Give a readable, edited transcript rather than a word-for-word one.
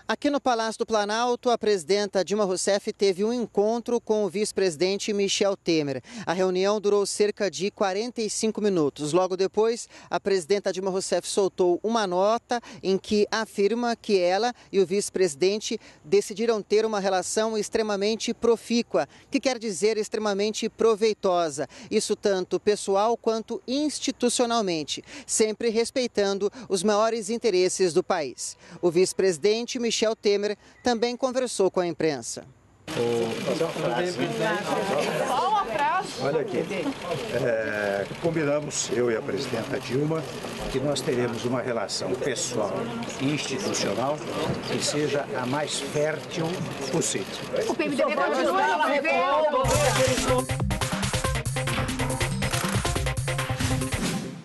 Aqui no Palácio do Planalto, a presidenta Dilma Rousseff teve um encontro com o vice-presidente Michel Temer. A reunião durou cerca de 45 minutos. Logo depois, a presidenta Dilma Rousseff soltou uma nota em que afirma que ela e o vice-presidente decidiram ter uma relação extremamente profícua, que quer dizer extremamente proveitosa. Isso tanto pessoal quanto institucionalmente, sempre respeitando os maiores interesses do país. O vice-presidente Michel Temer também conversou com a imprensa. Olha aqui, combinamos, eu e a presidenta Dilma, que nós teremos uma relação pessoal e institucional que seja a mais fértil possível. O PMDB continua no governo.